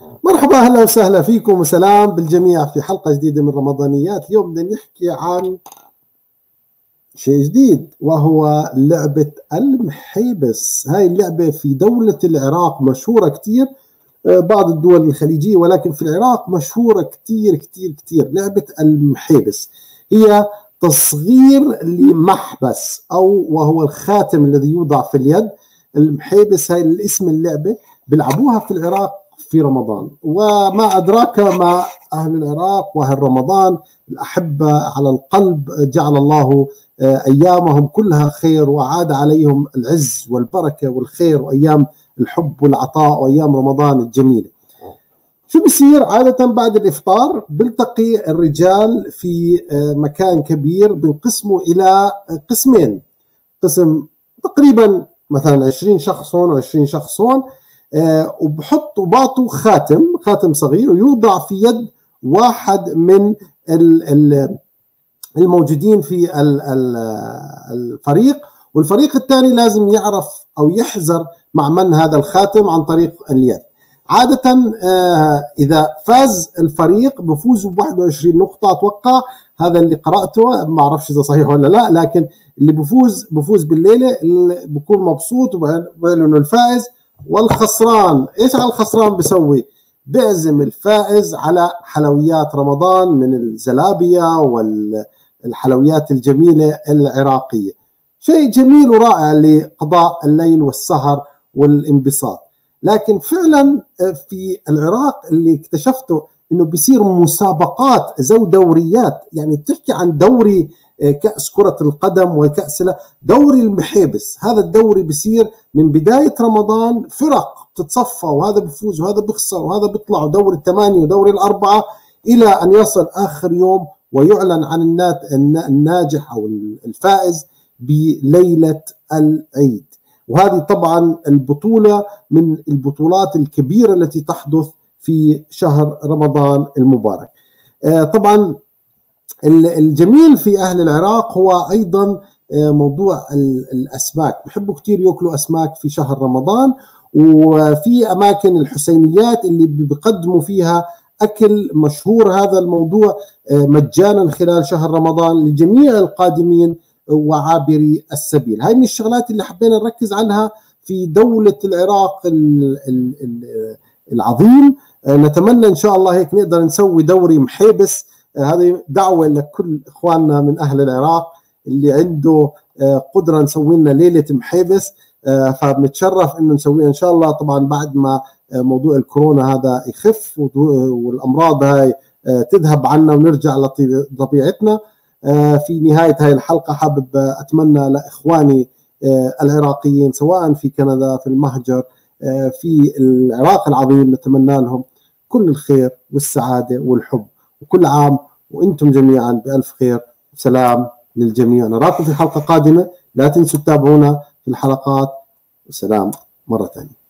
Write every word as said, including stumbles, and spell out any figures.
مرحبا، اهلا وسهلا فيكم وسلام بالجميع في حلقه جديده من رمضانيات. اليوم بدنا نحكي عن شيء جديد وهو لعبه المحيبس. هاي اللعبه في دوله العراق مشهوره كثير، بعض الدول الخليجيه، ولكن في العراق مشهوره كثير كثير كثير. لعبه المحيبس هي تصغير لمحبس او وهو الخاتم الذي يوضع في اليد. المحيبس هاي الاسم اللعبه بيلعبوها في العراق في رمضان، وما أدراك ما أهل العراق وأهل رمضان الأحبة على القلب، جعل الله أيامهم كلها خير وأعاد عليهم العز والبركة والخير وأيام الحب والعطاء وأيام رمضان الجميلة. شو بصير عادة بعد الإفطار؟ بلتقي الرجال في مكان كبير، بنقسموا إلى قسمين، قسم تقريبا مثلا عشرين شخص هون وعشرين شخص هون، آه وبحطوا بعطوا خاتم خاتم صغير ويوضع في يد واحد من الموجودين في الفريق، والفريق الثاني لازم يعرف أو يحذر مع من هذا الخاتم عن طريق اليد. عادة آه إذا فاز الفريق بفوزوا ب واحد وعشرين نقطة، أتوقع هذا اللي قرأته، ما أعرفش إذا صحيح ولا لا، لكن اللي بفوز بفوز بالليلة اللي بكون مبسوط وبقول إنه الفائز. والخسران ايش على الخسران بيسوي؟ بيعزم الفائز على حلويات رمضان من الزلابيه والحلويات الجميله العراقيه. شيء جميل ورائع لقضاء الليل والسهر والانبساط. لكن فعلا في العراق اللي اكتشفته انه بيصير مسابقات ذو دوريات، يعني بتحكي عن دوري كأس كرة القدم وكأس دوري المحيبس. هذا الدوري بيصير من بداية رمضان، فرق تتصفى وهذا بيفوز وهذا بيخسر وهذا بيطلع، دوري الثمانية ودوري الأربعة، إلى أن يصل آخر يوم ويعلن عن الناجح أو الفائز بليلة العيد. وهذه طبعا البطولة من البطولات الكبيرة التي تحدث في شهر رمضان المبارك. طبعا الجميل في أهل العراق هو أيضا موضوع الأسماك، بحبوا كتير يأكلوا أسماك في شهر رمضان، وفي أماكن الحسينيات اللي بيقدموا فيها أكل مشهور هذا الموضوع مجانا خلال شهر رمضان لجميع القادمين وعابري السبيل. هاي من الشغلات اللي حبينا نركز عنها في دولة العراق العظيم. نتمنى إن شاء الله هيك نقدر نسوي دوري محيبس. هذه دعوة لكل إخواننا من أهل العراق اللي عنده قدرة نسوي لنا ليلة محيبس، فبنتشرف إنه نسويها إن شاء الله، طبعا بعد ما موضوع الكورونا هذا يخف والأمراض هاي تذهب عنا ونرجع لطبيعتنا. في نهاية هاي الحلقة حابب أتمنى لإخواني العراقيين سواء في كندا، في المهجر، في العراق العظيم، نتمنى لهم كل الخير والسعادة والحب، وكل عام وانتم جميعا بألف خير وسلام للجميع. نراكم في حلقة قادمة، لا تنسوا تتابعونا في الحلقات، وسلام مرة ثانية.